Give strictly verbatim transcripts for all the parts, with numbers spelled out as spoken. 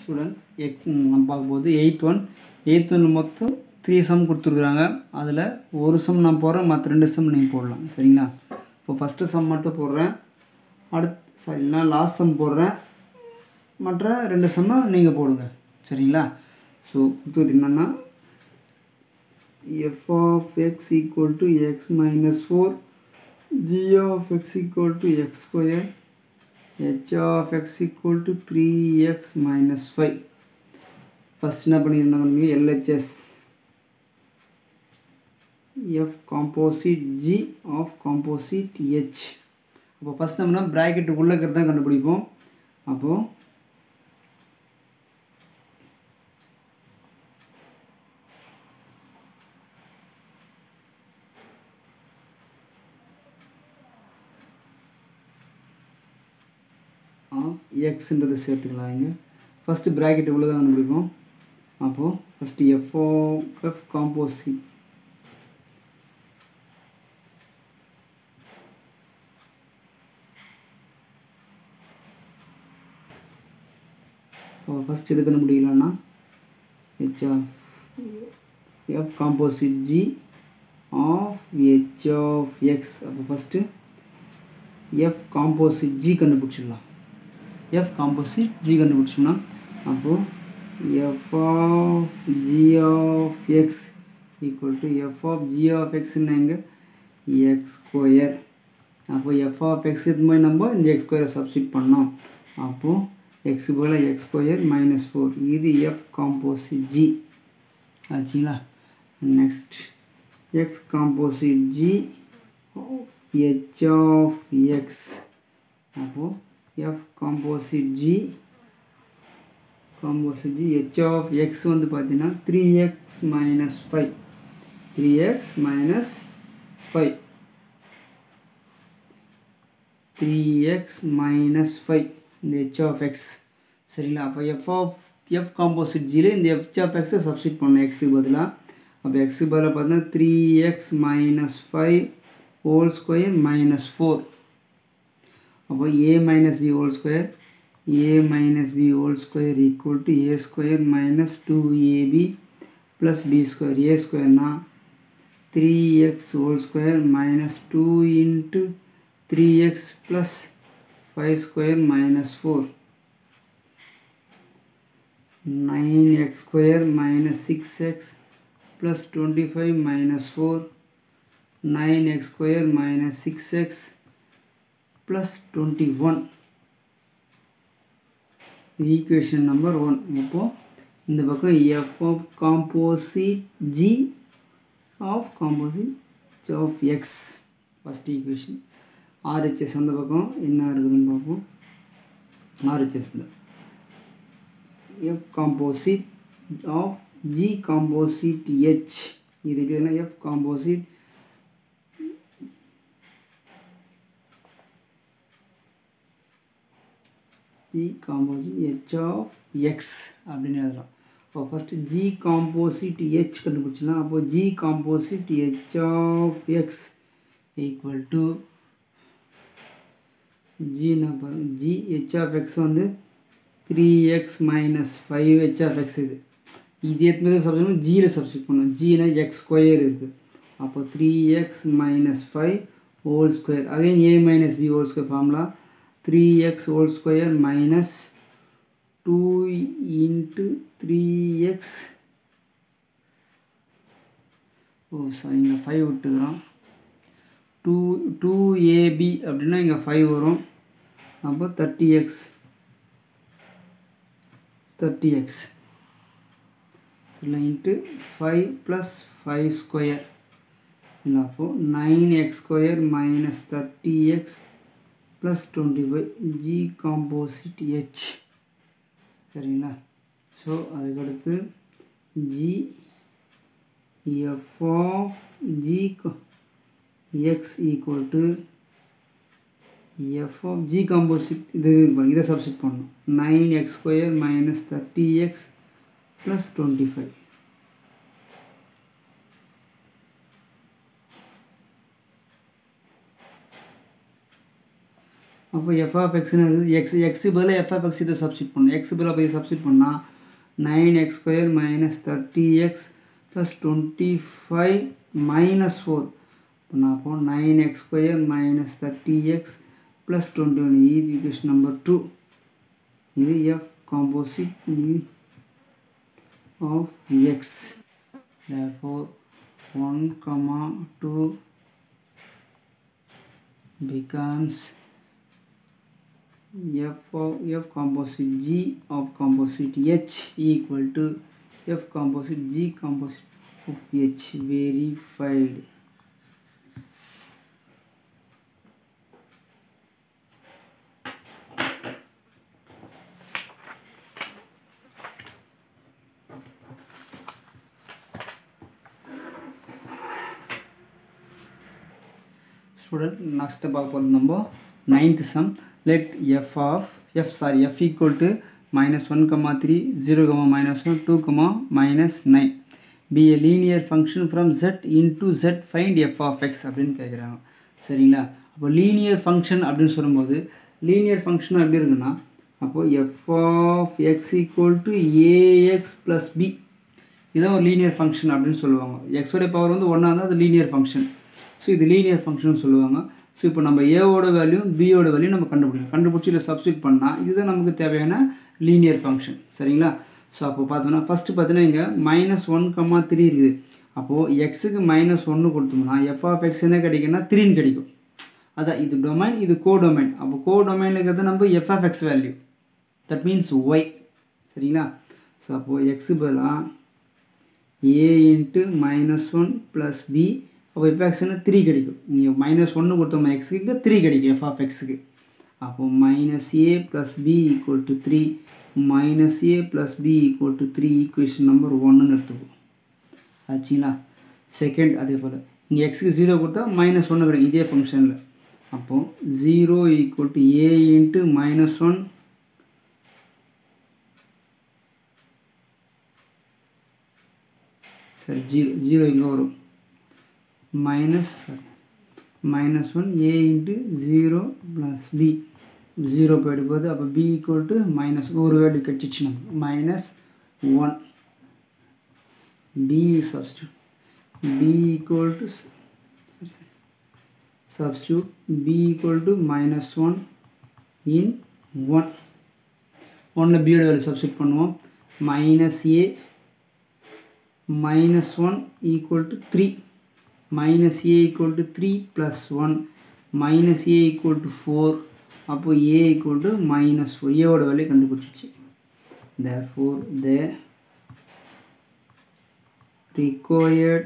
Students x நம்ம பார்க்கும்போது eight one eight one மொத்தம் த்ரீ சம் கொடுத்துருக்குறாங்க. அதில் ஒரு சம் நான் போடுறேன், மற்ற ரெண்டு சம் நீங்கள் போடலாம். சரிங்களா? இப்போ ஃபஸ்ட்டு சம் மட்டும் போடுறேன், அடுத்து சாரி நான் லாஸ்ட் சம் போடுறேன், மற்ற ரெண்டு சம்மை நீங்கள் போடுங்க. சரிங்களா? ஸோ கொடுத்து என்னென்னா f of x equal to x minus four, g of x equal to x square, h of x equal to three x minus five. First என்ன பண்ணியிருந்தாங்க, L H S f composite g of composite h. அப்போ first நம்ம bracket உள்ள இருக்கிறது தான் கண்டுபிடிப்போம். அப்போ எக்ஸ்ன்றது சேர்த்துக்கலாம். இங்கே ஃபஸ்ட்டு ப்ராக்கெட் இவ்வளோ தான் கண்டுபிடிப்போம். அப்போது ஃபஸ்ட்டு எஃப் எஃப் காம்போசிட் இப்போ ஃபஸ்ட் எது கண்டுபிடிக்கலாம்னா h of f composite g of h of x. அப்போ ஃபஸ்ட்டு எஃப் காம்போசிட் ஜி கண்டுபிடிச்சிடலாம். f composite g கண்டுபிடிச்சோம்னா அப்போது f of g of x equal to f of g of x என்னங்க x square. அப்போ f of x இதுமாதிரி நம்ம இந்த x ஸ்கொயரை சப்ஸ்டிட் பண்ணோம். அப்போது x போல் x ஸ்கொயர் மைனஸ் ஃபோர், இது f composite g ஆச்சுங்களா. Next x composite g h of x. அப்போது f composite g composite g h of x வந்து பார்த்தீங்கன்னா three x minus five, three x minus five, three x minus five இந்த h of x. சரிங்களா? அப்போ f of f composite g இந்த h of x substitute பண்ணணும் x பதிலாக. அப்போ x பதிலாக பார்த்தீங்கன்னா three x minus five whole square minus four. அப்போ a minus b whole square, a minus b whole square equal to a square minus two a b plus b square. a square na three x whole square minus two into three x plus five square minus four, nine x square minus six x plus twenty five minus four, nine x square minus six x plus twenty one. Equation number one. இப்போது இந்த பக்கம் f of composite g of composite of x first equation. R H S அந்த பக்கம் என்ன இருக்குதுன்னு பார்ப்போம். R H S f composite of g composite h. இது எப்படின்னா f composite g composite h of x அப்படின்னு எழுதலாம். இப்போ ஃபஸ்ட்டு g composite h கண்டுபிடிச்சலாம். அப்போ g composite h of x equal to g number g h of x வந்து three x minus five h of x. இது இது எத்தனை substitute ஜியில் substitute பண்ணணும். ஜினா எக்ஸ் ஸ்கொயர் இருக்குது. அப்போ three x minus five whole square, again a minus b whole square formula three x whole square minus two into three x. Oh sorry இங்கே five விட்டுக்கிறோம். Two two a b அப்படின்னா இங்கே five வரும். அப்போ thirty x thirty x இல்லை into five plus five square இல்லை. அப்போது nine x square minus thirty x plus twenty five g composite h. சரிங்களா? ஸோ அதுக்கடுத்து g f of g x equal to f of g composite இது இதை substitute பண்ணணும். Nine x square minus thirty x plus twenty five. அப்போ f of x x x பதிலாக f of x இதை substitute பண்ணணும். x பதிலாக போய் substitute பண்ணால் nine x square minus thirty x plus twenty-five minus four. அப்போ nine x square minus thirty x plus twenty-one. இது equation number two. இது f composite of x. Therefore one comma two becomes f of f composite g of composite h equal to f composite g composite of h. Verified. Student, next பார்க்க போகிறது நம்ம ninth sum. Let f of f sorry f equal to minus one comma three, zero comma minus one, two comma minus nine be a linear function from z into z. Find f of x அப்படின்னு கேட்குறாங்க. சரிங்களா? அப்போ linear function அப்படின்னு சொல்லும்போது linear function எப்படி இருக்குன்னா, அப்போது f of x equal to ax plus b இதான் ஒரு லீனியர் ஃபங்க்ஷன் அப்படின்னு சொல்லுவாங்க. எக்ஸோடைய பவர் வந்து ஒன்றா இருந்தால் அது லீனியர் ஃபங்க்ஷன். ஸோ இது லீனியர் ஃபங்க்ஷன் சொல்லுவாங்க. ஸோ இப்போ நம்ம ஏவோட வேல்யூ பியோட வேல்யூ நம்ம கண்டுபிடிக்கணும். கண்டுபிடிச்சி இதில் சப்ஸ்டிட் பண்ணால் இதுதான் நமக்கு தேவையான லீனியர் ஃபங்க்ஷன். சரிங்களா? ஸோ அப்போ பார்த்தோம்னா ஃபஸ்ட்டு பார்த்தீங்கன்னா இங்கே மைனஸ் ஒன் கம்மா த்ரீ இருக்குது. அப்போது எக்ஸுக்கு மைனஸ் ஒன்று கொடுத்தோம்னா எஃப் ஆஃப் எக்ஸ் என்ன கிடைக்குன்னா த்ரீன்னு கிடைக்கும். அதான் இது டொமைன், இது கோ டொமைன். அப்போ கோ டொமைனில் இருக்கிறது நம்ம f of x value, that means y. சரிங்களா? ஸோ அப்போது எக்ஸு பதிலாக a into minus one plus b. அப்போ எஃப் எக்ஸ்னா த்ரீ கிடைக்கும். நீங்கள் மைனஸ் ஒன்று கொடுத்தோம்னா எக்ஸுக்கு த்ரீ கிடைக்கும் எஃப் ஆஃப் எக்ஸுக்கு. அப்போது minus a plus b equal to three, minus a plus b equal to three. Equation number ஒன்றுன்னு எடுத்துக்குவோம். ஆச்சுங்களா? செகண்ட் அதே போல் இங்கே எக்ஸுக்கு ஜீரோ கொடுத்தா மைனஸ் ஒன்று கிடைக்கும் இதே ஃபங்க்ஷனில். அப்போது zero equal to a into minus one சரி ஜீரோ ஜீரோ இங்கே வரும் minus minus one a into zero plus b. zero போய்ட்டு போகுது. அப்போ b equal to minus ஒரு வேல்யூ கட்சிச்சு நம்ம minus one. b substitute b equal to substitute b equal to minus one in one. ஒன்றில் b யோட வேல்யூ சப்ஸ்டியூட் பண்ணுவோம். minus a minus one equal to three. minus a equal to three plus one minus a equal to four. அப்போ a equal to minus four. a ஓட value கண்டுபிடிச்சிச்சு. therefore the required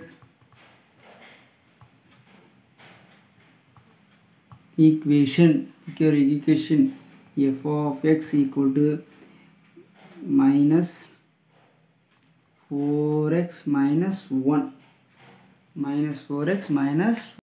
equation equation f of x equal to minus four x minus one minus four x minus